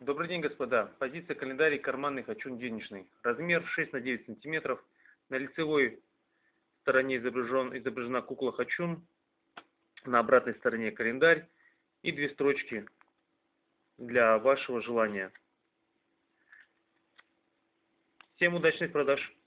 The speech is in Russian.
Добрый день, господа. Позиция календарий карманный хачун денежный. Размер 6 на 9 сантиметров. На лицевой стороне изображена кукла хачун. На обратной стороне календарь. И две строчки для вашего желания. Всем удачных продаж!